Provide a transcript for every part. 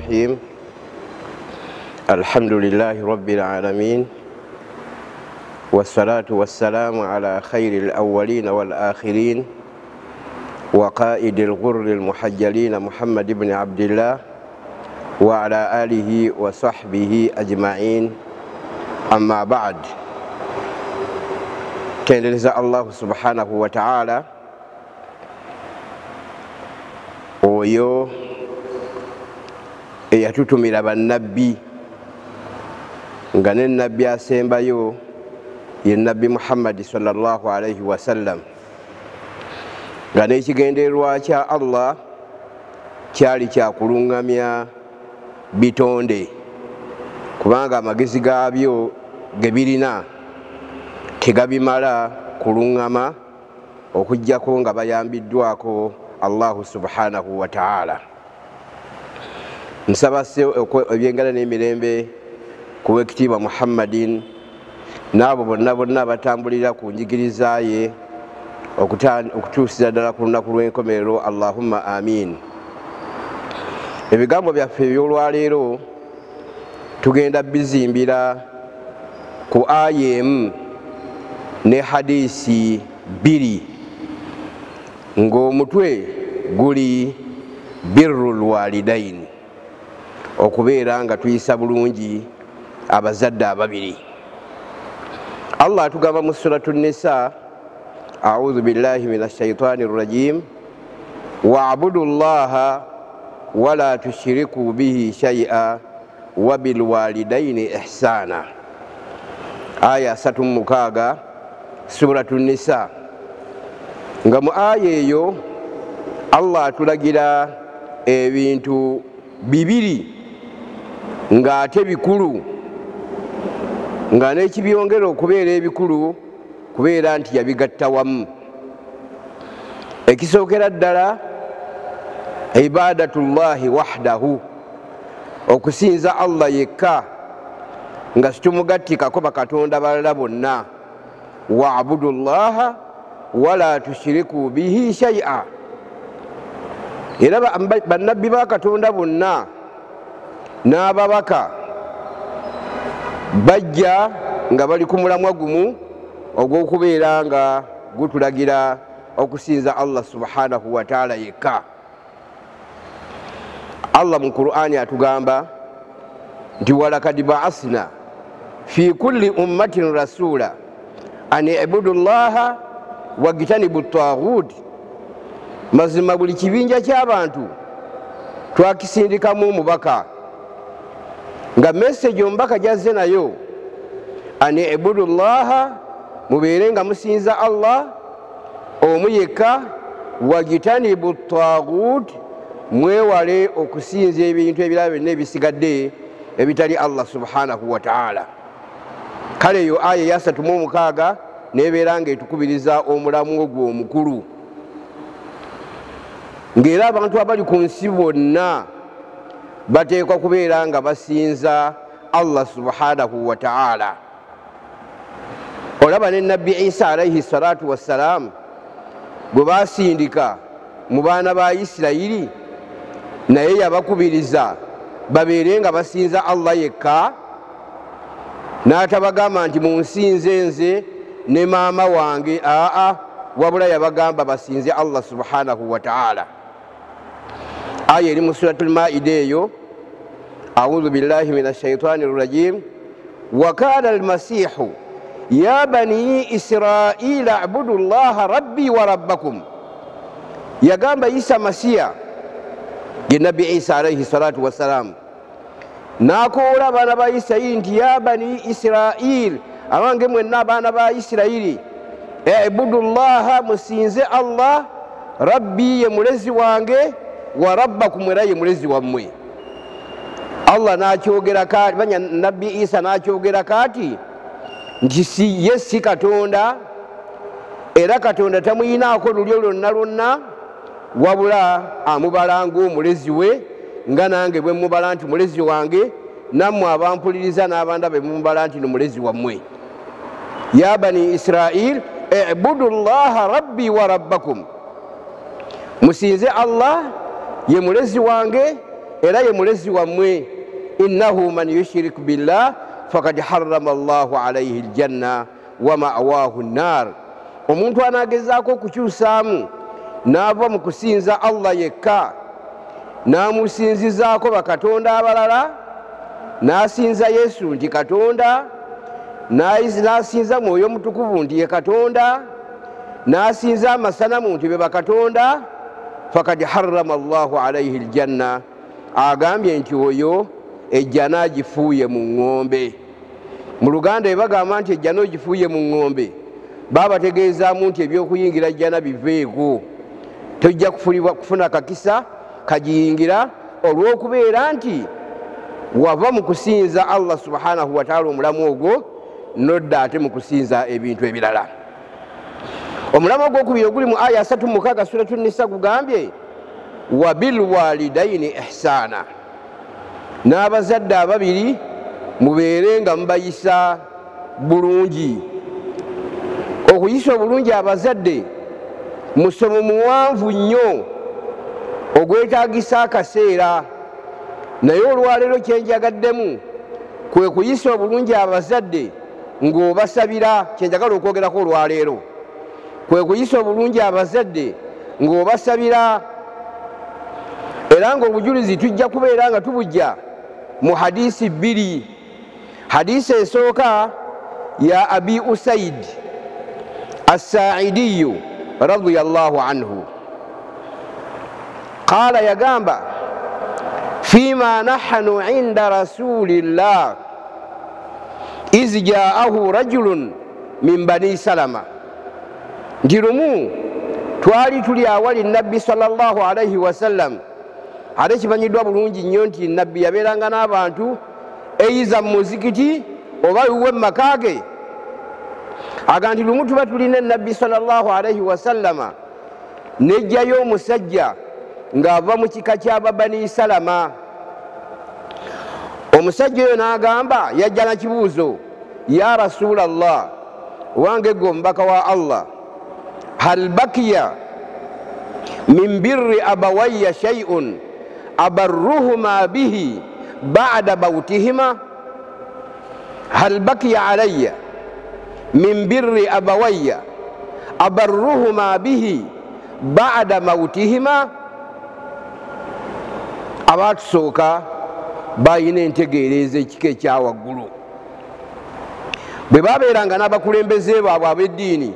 الرحيم الحمد لله رب العالمين والصلاة والسلام على خير الأولين والآخرين وقائد الغر المحجلين محمد بن عبد الله وعلى آله وصحبه أجمعين أما بعد تندرز الله سبحانه وتعالى oyo eyatutumira bannabbi nga n'ennabbi asembayo ye nabbi Muhammad sallallahu alayhi wa sallam nga n'ekigendererwa kya Allah kyali kyakulungamya bitonde kubanga amagezi gaabyo ge birina tegabimala kulungama okujjako nga bayambiddwako Allah subhanahu wa ta'ala. Nsaba ebyengala n'emirembe ku wekitiibwa Muhammadin n'abo bonna batambulira ku njigiriza ye okutuusiza ddala ku lunaku lw'enkomerero. Allahumma amin. Ebigambo byaffe eby'olwaleero tugenda bizimbira ku aya emu ne hadisi bbiri ng'omutwe guli birrul walidain, okubeera nga tuyisa bulungi abazadde ababiri. Allah atugamba mu suratu Nisa, a'udhu billahi minash shaitanir rajim, wa'budu llaha wala tushriku bihi shay'a wa bil walidaini ihsana. Aya 36 suratu Nisa. Nga mu aya eyo Allah atulagira ebintu bibiri nga ate bikulu, nga n'ekibyongera okubeera ebikulu kubeera nti yabigatta wamu. Ekisookera ddala ibadatullahi wahdahu, okusinza Allah yekka nga situmugattikako bakatonda balala bonna. Wa'budu llaha wala tushiriku bihi shay'a. Era bannabbi ba Katonda bonna n'ababaka bajja nga bali ku mulamwa gumu ogw'okubeera nga gutulagira okusinza Allah subhanahu wa ta'ala yekka. Allah mu Qur'ani atugamba nti walakad ba'asna fi kulli ummatin rasula an i'budu llaha wagitanibu ttaghut. Mazima buli kibinja ky'abantu twakisindikamu omubaka nga message omubaka jazze nayo an i'budu llaha, mubeere nga musinza Allah omu yekka, wagitanibu ttaghut, mwewale okusinza ebintu ebirala byonna ebisigadde ebitali Allah subhanahu wa ta'ala. Kale eyo aya ya 36 nebeera nga etukubiriza omulamu ogwo omukulu, ng'era abantu abali ku nsi bonna bateekwa kubeera nga basinza Allah subhanahu wa ta'ala. Olaba ne nabbi Isa alayhi salatu wassalam gwe basindika mu baana ba Isirayiri, naye yabakubiriza babeere nga basinza Allah yekka, n'atabagamba nti munsinze nze ne maama wange, wabula yabagamba basinze Allah subhanahu wa ta'ala. Aya eri mu suratul Maida eyo, a'udhu billahi minash shaitanir rajim, wa kana al-masihu ya bani israila a'budu llaha rabbi wa rabbakum. Yagamba Isa Masiya ye nabbi Isa alayhi salatu wassalam, nakoola abaana ba Isirayiri nti ya bani Israil, abange mwenna abaana ba Isirayiri, i'budu llaha, musinze Allah, rabbi ye mulezi wange, wa rabbakum era ye mulezi wammwe. Allah n'akyogera kati, banya nabbi Isa n'akyogera kati nti ye si Katonda, era Katonda tamuyinaako lulyo lwonna lwonna, wabula amubala ng'omulezi we, nga nange bwe mubala nti mulezi wange, nammwe abampuliriza n'abanda be mubala nti mulezi wammwe. Ya bani Israil i'budu llaha rabbi wa rabbakum, musinze Allah ye mulezi wange era ye mulezi wammwe. Innahu man yushrik billah fakad harrama Allahu alayhi aljanna wa ma'wahu an-nar. Omuntu anagezaako okukyusaamu n'ava mu kusinza Allah yekka n'amusinzizaako bakatonda abalala, n'asinza Yesu nti Katonda, n'asinza Mwoyo Mutukuvu nti ye Katonda, n'asinza amasanamu nti be bakatonda, fakad harrama Allahu alayhi aljanna, agambye nti oyo ejjana agifuuye mu ŋŋombe. Mu Luganda bagamba nti ejjana ogifuuye mu ŋŋombe, babategeezaamu nti ebyokuyingira ejjana biveeko, tojja kufuna kakisa kagiyingira olw'okubeera nti wava mu kusinza Allah subhanahu wa ta'ala omulamu ogwo, nodda ate mu kusinza ebintu ebirala. Omulamu ogwokubiri oguli mu aya 3 suratu Nisa gugambye wa bil walidaini ihsana, n'abazadde ababiri mubeere nga mubayisa bulungi. Okuyisa obulungi abazadde musomo muwanvu nnyo ogwetaagisa akaseera, naye olwaleero kyenjagaddemu kwe kuyisa obulungi abazadde ng'obasabira. Kyenjagala okwogerako olwaleero kwe kuyisa obulungi abazadde ng'obasabira, era ng'obujulizi tujja kubeera nga tubujja mu hadisi 2. Hadisi esooka ya Abi Usaid as-Saa'idiyu radiyallahu anhu qala, yagamba fima nahnu inda rasulillah iz ja'ahu rajulun min bani Salama, nti lumu twali tuli awali nabbi sallallahu alayhi wasallam. Ate kimanyiddwa bulungi nnyo nti nabbi yabeeranga n'abantu eyiza mu muzikiti oba iwe mu maka ge. Aga nti lumu tuba tulina nabbi sallallahu alayhi wasallama, nejjayo omusajja ng'ava mu kika ky'aba bani Salama. Omusajja oyo n'agamba, yajja na kibuuzo, ya Rasulallah, wange gwe omubaka wa Allah, hal bakiya min birri abawayya shay'un abarruhuma bihi ba'da mawtihima, hal bakiya alayya min birri abawayya abarruhuma bihi ba'da mawtihima. Abatusooka bayina entegeereza ekika ekyawaggulu, bwe babeeranga n'abakulembeze baabwe ab'eddiini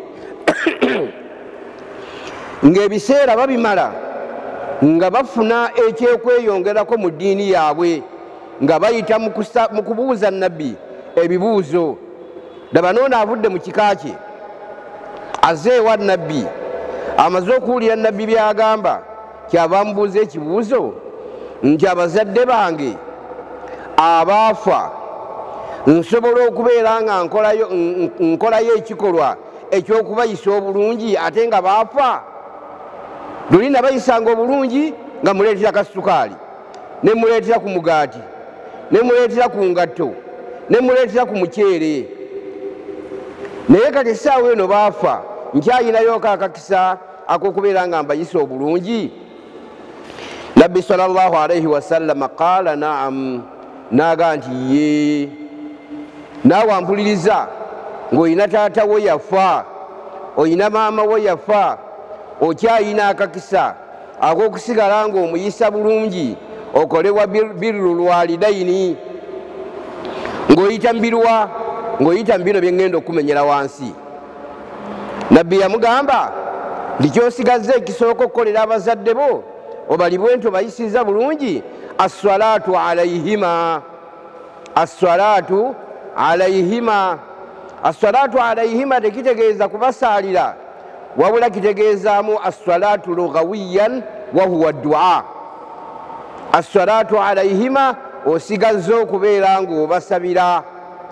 ng'ebiseera babimala nga bafuna ekyekweyongerako mu ddiini yaabwe, nga bayita mu kubuuza nabbi ebibuuzo. Laba noono avudde mu kika kye, azze ewa nabbi, amaze okuwulira nabbi by'agamba, kyava amubuuza ekibuuzo nti abazadde bange abaafa nsobola okubeera nga nkolayo ekikolwa ekyokubayisa obulungi ate nga baafa? Luli nabayisanga obulungi nga muleetera kasukaali, ne muleetera ku mugaati, ne muleetera ku ngatto, ne muleetera ku muceere, naye kati essaawa eno baafa, nkyayinayo akakisa ak'okubeera nga mbayisa obulungi? Nabbi sallallahu alayhi wasallama qaala naam, naga nti ye. Naawe ampuliriza ng'olina taata wo yafa, olina maama wo yafa, okyayina akakisa ak'okusigala ng'omuyisa bulungi, okolewa birrul walidaini, ng'oyita mbirwa, ng'oyita mu bino bye ŋŋenda okumenyera wansi. Nabbi yamugamba nti ky'osigazza ekisooka okukolera abazadde bo obalibwe nti obayisiza bulungi, as-salatu alayhima, as-salatu alayhima. As-salatu alayhima tekitegeeza kubasaalira, wabula kitegeezaamu as-salatu lughawiyan wa huwa du'a. As-salatu alayhima osigazza okubeera ng'obasabira,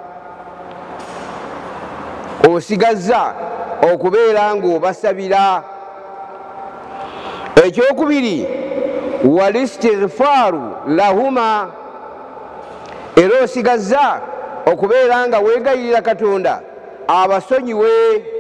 osigazza okubeera ng'obasabira. Ekyokubiri, wal istighfaru lahuma, era osigazza okubeera nga weegayirira Katonda abasonyiwe.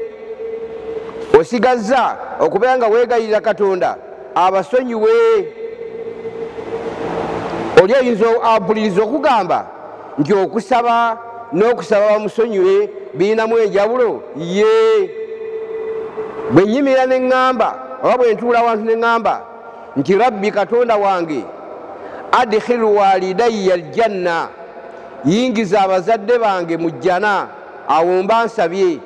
Osigazza okubeera nga weegayirira Katonda abasonyiwe. oli ayinza apuliriza okugamba nti okusaba n'okusaba bamusonyiwe birinamu enjawulo ye bwe nnyimira ne ŋŋamba oba bwe ntuula wantu ne ŋŋamba nti rabbi katonda wange adkhilu walidayya aljanna yingiza abazadde bange mu jjana awo mba nsabye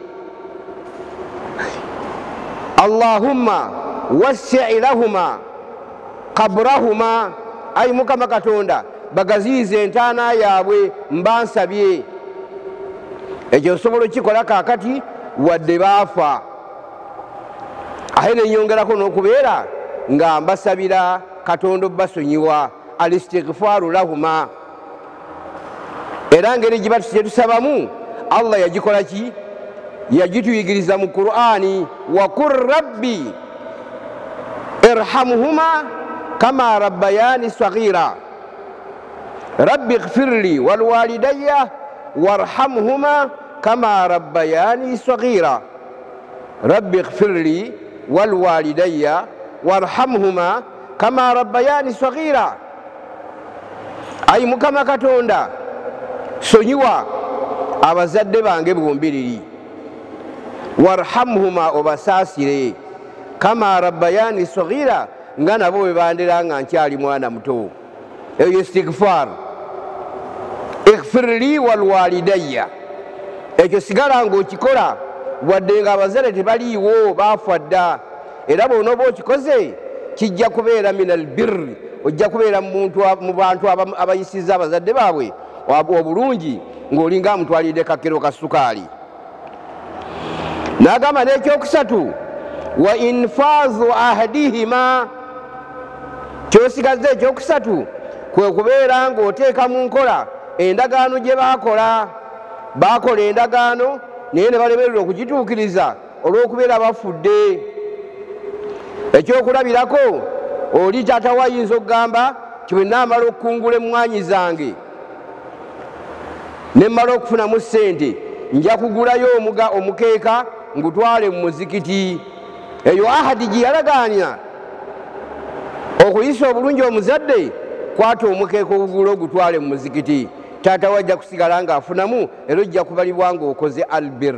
allahumma wassi' lahuma qabrahuma ayi mukama katonda bagaziyize entaana yaabwe mba nsabye ekyo osobola okikola kaakati wadde baafa ahe nenyongerako n'okubeera nga mbasabira katonda obbasonyiwa alistighfaru lahuma era ngeri gyetusabamu allah yagikola ki yagituyigiriza mu qur'ani waqul rabbi irhamhuma kama rabbayani saghira rabbi ighfirli walwalidayya warhamhuma kama rabbayani saghira rabbi ighfirli walwalidayya warhamhuma kama rabbayani saghira ayi mukama katonda sonyiwa abazadde bange bombiriri warhamhuma obasaasire kama rabbayani saghira nga nabo bwe bandera nga nkyali mwana muto eyo istighfar ighfirli walwalidayya ekyo sigala ng'okikola wadde nga abazadde tebaliiwo baafa dda era bw'onooba okikoze kijja kubeera min albirri ojja kubeera mu bantu abayisizza abazadde baabwe obulungi ng'olinga amutwalidde kakero ka sukaali n'agamba n'ekyokusatu wa infaazu ahdihima kyosigaze ekyokusatu kwe kubeera ng'oteeka mu nkola endagaano gye baakola endagaano naye ne balemererwa okugituukiriza olw'okubeera bafudde ekyokulabirako oli taata wayinza okugamba ti bwe naamala okukungula emmwanyi zange ne mmala okufunamu ssente nja kugulayo omukeeka ngutwale mu muzikiti eyo ahadi gye yalagaanya okuyisa obulungi omuzadde kwata omukeeka ogugula ogutwale mu muzikiti taata we ajja kusigala ng'afunamu era ojja kubalibwa ng'okoze albir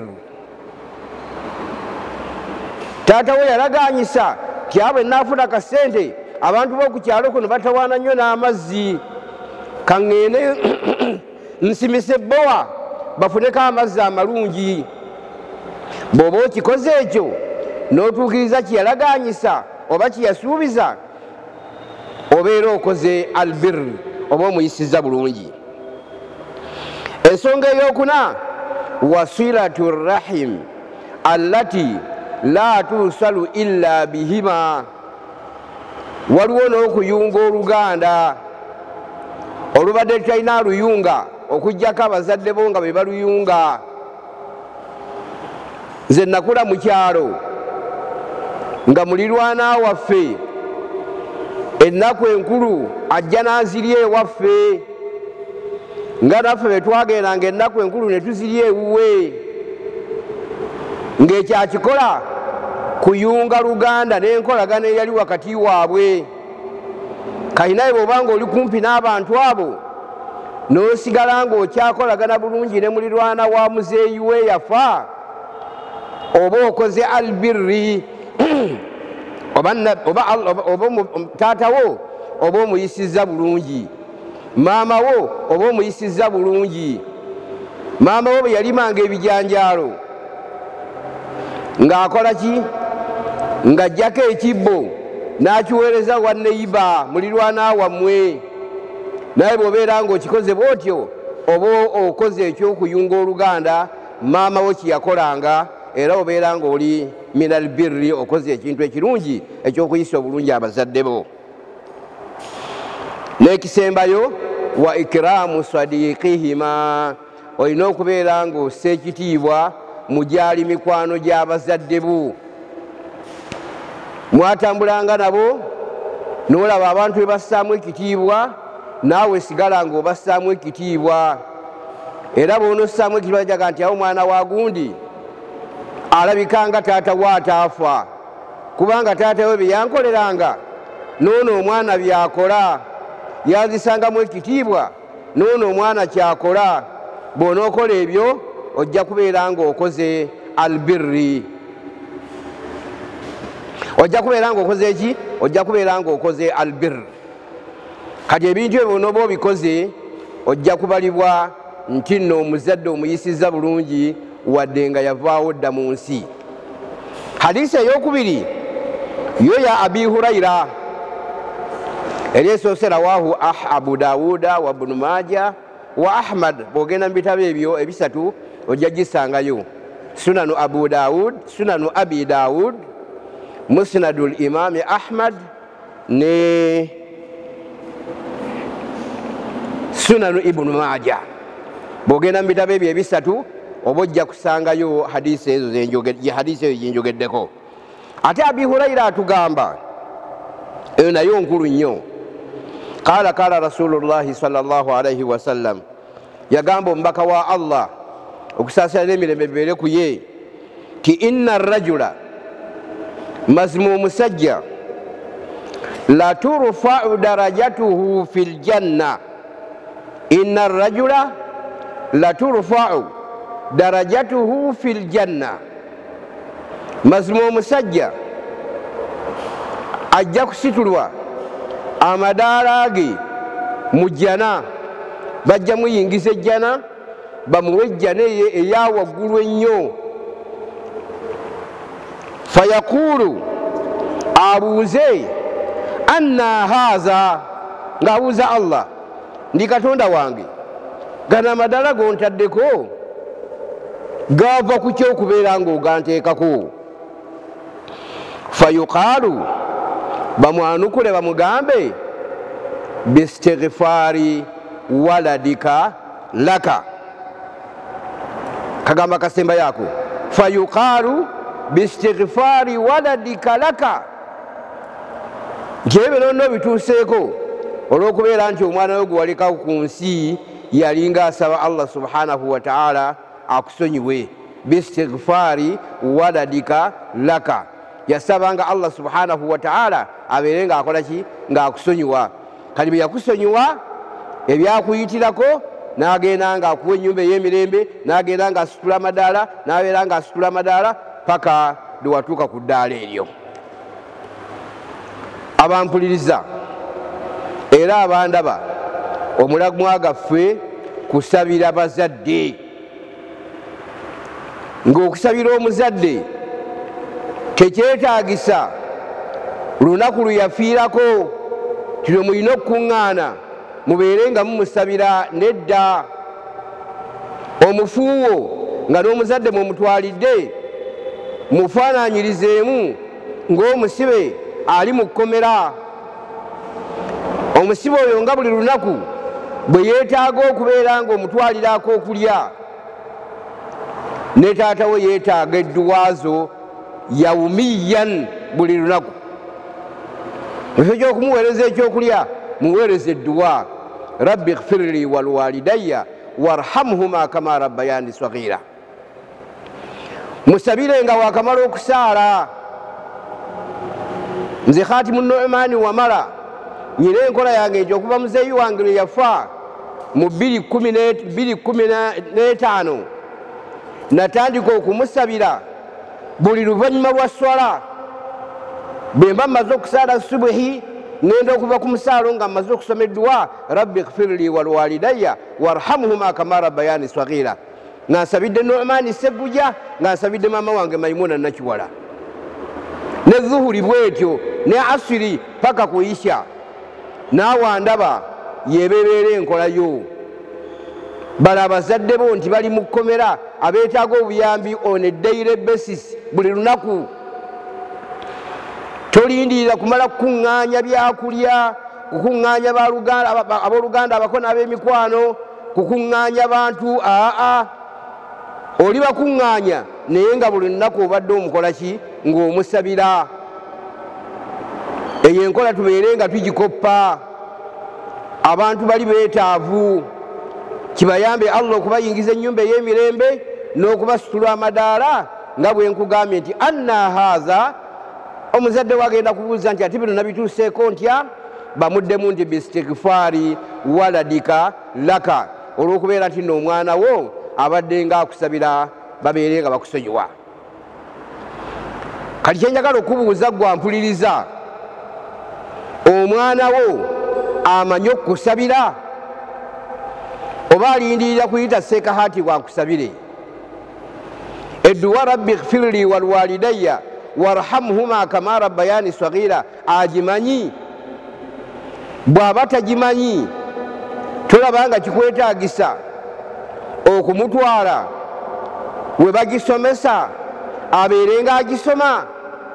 taata we yalagaanyisa ti abwe naafuna akasente abantu b'oku kyalo kuno batawaana nnyo n'amazzi kaŋŋende nsimise bbowa bafuneko amazzi amalungi bw'oba okikoze ekyo n'otuukiriza kyeyalagaanyisa oba kyeyasuubiza obeera okoze albir oba omuyisizza bulungi ensonga eyokuna wasilatu rrahim allati la tusalu illa bihima waliwo n'okuyunga oluganda olubadde tutalina luyunga okugjako abazadde bo nga be baluyunga nze nakula mu kyalo nga mulirwana waffe ennaku enkulu ajja n'azirya ewaffe nga naffe bwe twagendanga ennaku enkulu ne tuzirya ewuwe ng'ekyakikola kuyunga luganda n'enkolagana eyali wakati waabwe kalinaye bw'obanga oli kumpi n'abantu abo n'osigala ng'okyakolagana bulungi ne mulirwana wa muzeeyi we yafa oba okoze albirri oba taata wo oba omuyisizza bulungi maama wo oba omuyisizza bulungi maama wo bwe yalimanga ebijanjaalo ng'akola ki ng'ajjako ekibbo n'akiweereza wa neyiba mulirwana wammwe naye bw'obeera ng'okikoze bw'otyo oba okoze ekyokuyunga oluganda maama wo kyeyakolanga era obeera ng'oli min albirri okoze ekintu ekirungi ekyokuyisa obulungi abazadde bo n'ekisembayo wa ikiramu sadiqihima olina okubeera ng'ossa ekitiibwa mu gyali mikwano gy'abazadde bo mwatambulanga nabo n'olaba abantu be bassaamu ekitiibwa naawe sigala ng'obassaamu ekitiibwa era bw'onossaamu ekitiibwa jaga nti awo mwana wa gundi alabikanga taata we ataafa kubanga taata we bye yankoleranga noono omwana byakola yazisangamu ekitiibwa noono omwana kyakola. bw'onookola ebyo ojja kubeera ng'okoze albirri. ojja kubeera ng'okoze eki? ojja kubeera ng'okoze albirri. kati ebintu ebyo n'oba obikoze ojja kubalibwa nti nno omuzadde omuyisizza bulungi wadde nga yavaawo dda mu nsi. hadisi eyokubiri yo ya abi hurayra eri esoose rawaahu abu dawuda wa ibnu maaja wa ahmad. bw'ogenda mu bitabo ebyo ebisatu ojja gisangayo: sunanu abu dawud, sunanu abi dawud, musnadu limami ahmad ne sunanu ibnu maaja. bw'ogenda mu bitabo ebyo ebisatu oba ojja kusangayo hadisi ezo zenjogeddeko. ate abi hurayra atugamba eyo nayo nkulu nnyo. qala qala rasulullahi sallallahu alaihi wasallam, yagamba omubaka wa allah okusaasira n'emirembe bibeere ku ye ti inna rajula, mazima omusajja, la turfau darajatuhu fi ljanna. inna rajula la turfau darajatuhu fi ljanna. mazima omusajja ajja kusitulwa amadaala ge mu jjana. bajja muyingiza ejjana bamuwe ejjana eya waggulu ennyo. fayaqulu, abuuze, anna haza, ng'abuuza allah, ndi katonda wange, gano amadaala gontaddeko gava ku kyokubeera ng'oganteekako. fayuqaalu, bamwanukule bamugambe, bistighfaari waladika laka. kagamba kasemba yako. fayuqaalu bistighfaari waladika laka. nti ebyo nonno bituuseeko olw'okubeera nti omwana we gwe walekawo ku nsi yalinga asaba allah subhanahu wa ta'ala akusonyiwe. bistighfaari waladika laka, yasabanga allah subhanahu wa ta'ala abeere ng'akola ki? ng'akusonyiwa. kati bwe yakusonyiwa ebyakuyitirako n'agenda ng'akuwa ennyumba ey'emirembe, n'agenda ng'asitula amadaala, n'abeera ng'asitula amadaala paka lwe watuuka ku ddaala eryo. abampuliriza era abandaba, omulagwa gaffe kusabira bazadde. ng'okusabira omuzadde tekyetaagisa lunaku luyafiirako kino mulina okukuŋŋaana mubeere nga mumusabira. nedda, omufuuwo nga n'omuzadde mwemutwalidde mufaananyirizeemu ng'omusibe ali mu kkomera. omusibe oyo nga buli lunaku bwe yeetaaga okubeera ng'omutwalirako okulya, ne taata we yeetaaga edduwaazo yawumiyan buli lunaku. ekyo ky'okumuweereza ekyokulya muweereza edduwa, rabbi ighfirli walwalidayya warhamhuma kama rabbayani saghira. musabire nga wakamala okusaala. nze Khatimu Nu'mani Wamala, nyina enkola yange egyo okuva muzeeyi wange lwe yafa mu 2015 natandika okumusabira buli luvannyuma lwa swala. bwe mba mmaze okusaala subuhi ngenda okuva ku musaalo nga mmaze okusoma edduwa, rabbi ighfirli walwalidayya warhamhuma kama rabbayani saghira. nga nsabidde Nu'mani Segguja, nga nsabidde maama wange Maimuna Nakiwala. ne zuhuri bwetyo, ne asiri paka ku isha. naawe ndaba yebebeera enkolayo. bala abazadde bo nti bali mu kkomera abeetaaga obuyambi on a daily basis, buli lunaku. tolindirira kumala kukuŋŋaanya byakulya, kukuŋŋaanya abooluganda abako n'ab'emikwano, kukuŋŋaanya abantu. oli bakuŋŋaanya naye nga buli lunaku obadde omukola ki? ng'omusabira. eyo enkola tubeere nga tugikoppa. abantu bali beetaavu, kibayambe allah okubayingiza ennyumba ey'emirembe n'okubasitula amadaala. nga bwe nkugambye nti anna haza, omuzadde wagenda kubuuza nti ate bino nabituuseeko ntya? bamuddemu nti bistighfari waladika laka olw'okubeera nti nno omwana wo abadde nga akusabira babeere nga bakusonyiwa. Kati kyenjagala okubuuza gwampuliriza, omwana wo amanyi okukusabira oba alindirira kuyita Sheikh Khatim akusabire? Edduwa rabbi ighfirli walwalidayya warhamhuma kama rabbayani saghira agimanyi? Bw'aba tagimanyi tolabanga kikwetaagisa okumutwala we bagisomesa abeerenga agisoma.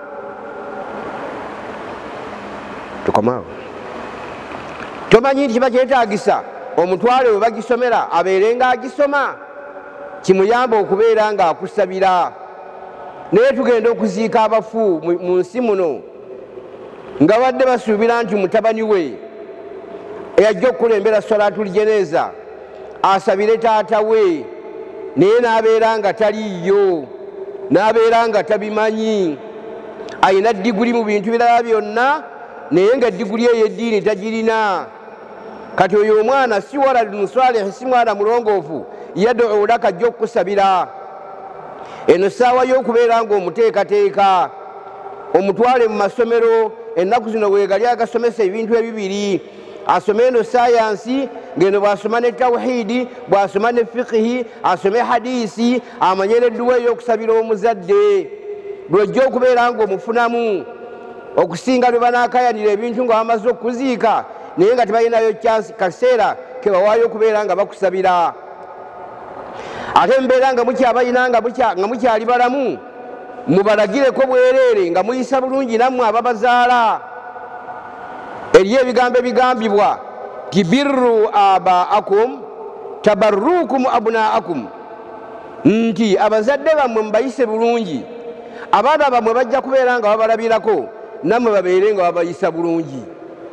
Tukomaawo. Tomanyi nti kiba kyetaagisa omutwale we bagisomera abeerenga agisoma, kimuyamba okubeera nga akusabira. Naye tugenda okuziika abafu mu nsi muno nga badde basuubira nti mutabani we eyajja okukulembera salatul jeneza asabire taata we, naye n'abeera nga taliiyo, n'abeera nga tabimanyi. Ayina diguli mu bintu birala byonna naye nga diguli ey'eddiini tagirina. Kati oyo omwana si waladun salih, si mwana mulongoofu, yad'u laka ajja okukusabira. Eno ssaawa y'okubeera ng'omuteekateeka omutwale mu masomero. Ennaku zino weegali agasomesa ebintu ebibiri, asome eno sayansi, ngeno bw'asoma ne tawhidi, bw'asoma ne fiqhi, asome hadisi, amanye n'edduwa ey'okusabira omuzadde. Lwojja okubeera ng'omufunamu okusinga lwe banaakayanira ebintu nga bamaze okuziika naye nga tebalinayo chansi kaseera ke bawaayo okubeera nga bakusabira. Ate mbeera nga mukyabayina nga mukyali balamu, mubalagireko bwereere nga muyisa bulungi nammwe ababazaala. Eriyo ebigambo ebigambibwa ti birru abaakum tabarrukum abnaakum, nti abazadde bammwe mubayise bulungi, abaana bammwe bajja kubeera nga babalabirako nammwe babeere nga babayisa bulungi.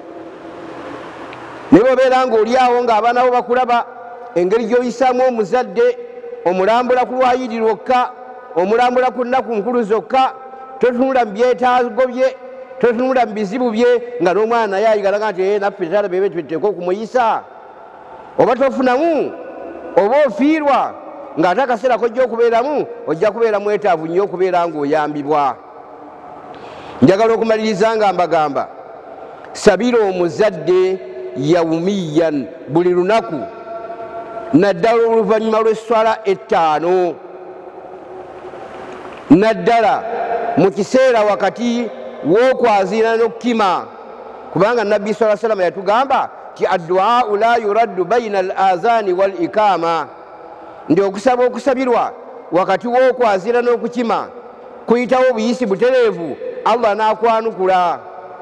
Naye bw'obeera ng'olyawo ng'abaana bo bakulaba, engeri gy'oyisaamu omuzadde, omulambula ku lwayidi lwokka, omulambula ku nnaku nkulu zokka, totunula mu byetaago bye, totunula mu bizibu bye, nga n'omwana naye ayigalaga nti naffe taata bebe tuteeka okumuyisa. Oba tofunamu oba ofiirwa ng'ate akaseera kojja okubeeramu ojja kubeera mwetaavu nnyo okubeera ng'oyambibwa. Njagala okumaliriza nga mbagamba, sabira omuzadde yawumiyan, buli lunaku, naddala oluvannyuma lw'esswala ettaano, naddala mu kiseera wakati w'okwaziira n'okukima, kubanga Nabbi sallallahu alayhi wa sallam yatugamba ti addu'aa'u la yuraddu bayna al-azaani wal ikaama, ndi okusaba okusabirwa wakati w'okwaziira n'okukima kuyitawo buyisi butereevu, Allah n'akwanukula.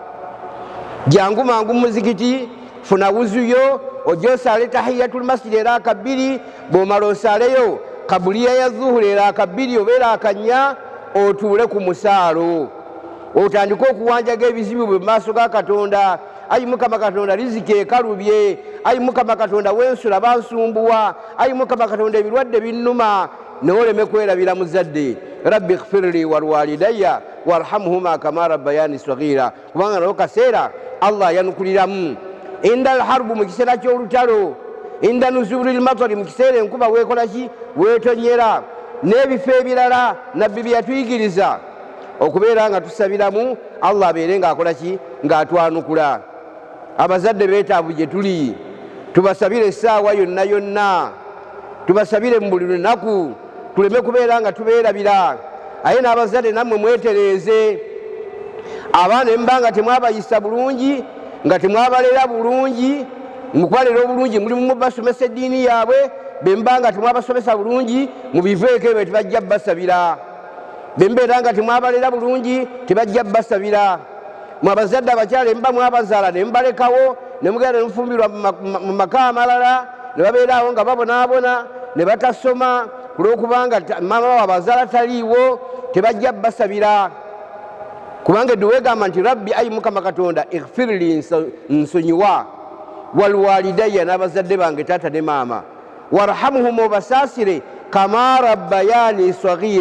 Jangu mangu muzikiti, funa wuzuyo, ojja osaale tahiyatul masjidi era akabbiri, bw'omala osaaleyo kabuliya ya zuhuri era akabbiri obeera akanya, otuule ku musaalo, otandike okuwanjaga ebizibu bwe mu maaso ga Katonda. Ayi Mukama Katonda riziki ekalubye, ayi Mukama Katonda wensula bansumbuwa, ayi Mukama Katonda ebirwadde binnuma, n'oleme kwerabira muzadde. Rabbi ighfirli walwalidayya warhamhuma kama rabbayani saghira, kubanga nako kaseera Allah yanukuliramu. Inda alharbu mu kiseera ky'olutalo, inda nuzulil matari mu kiseera enkuba weekola ki, weetonyera, n'ebifo ebirala Nabbi bye yatuyigiriza okubeera nga tusabiramu Allah abeere ng'akola ki, ng'atwanukula. Abazadde beetaavu gye tuli, tubasabire essaawa yonna yonna, tubasabire mu buli lunaku, tuleme kubeera nga tubeerabira. Aye n'abazadde nammwe mwetereeze, abaana emba nga temwabayisa bulungi, nga temwabalera bulungi, mukubalera obulungi mulimu mubasomesa eddiini yaabwe, bemba nga temwabasomesa bulungi mubiveeko ebyo tebajja basabira. Bembeera nga temwabalera bulungi tebajja basabira. Mwabazadde abakyala emba mwabazaala ne mbalekawo ne mugenda ne mufumbirwa mu maka amalala, ne babeerawo nga babonaabona ne batasoma kulw'okubanga maama wabazaala taliiwo, tebajja basabira. Kubanga edduwa egamba nti Rabbi ayi Mukama Katonda ighfirli, nsonyiwa, walwalidayya n'abazadde bange taata ne maama, warhamhum obasaasire, kama rabbayani saghira,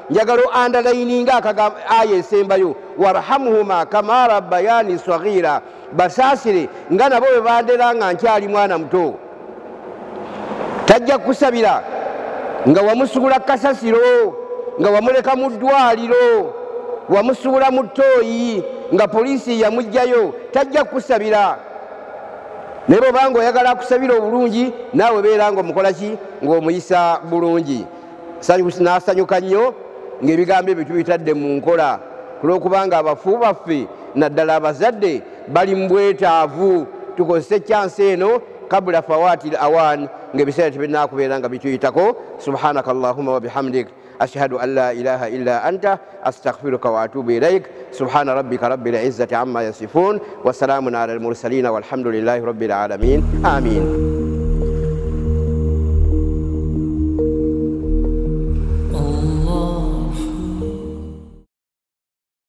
njagala andalayininga aya esembayo warhamuhuma kama rabbayani saghira basaasire nga nabo bwe bandera nga nkyali mwana muto. Tajja kusabira nga wamusubula kasasiro, nga wamuleka mu ddwaliro, wamusubula mu ttooyi nga poliisi yamugjayo. Tajja kusabira. Naye bw'obanga oyagala akusabira obulungi naawe beera ng'omukolaki ng'omuyisa bulungi. N'asanyuka nnyo ng'ebigambo ebyo tubitadde mu nkola olw'okubanga abafu baffe naddala abazadde bali mu bwetaavu. Tukozese chance eno kabula fawatil awan ng'ebiseera tebinaakubeera nga bituyitako. Subhanaka Allahumma wa bihamdik ashhadu an la ilaha illa anta astaghfiruka wa atubu ilaik. Subhana rabbika rabbil izzati amma yasifun wa salamun ala al mursalin walhamdulillahi rabbil alamin. Amin.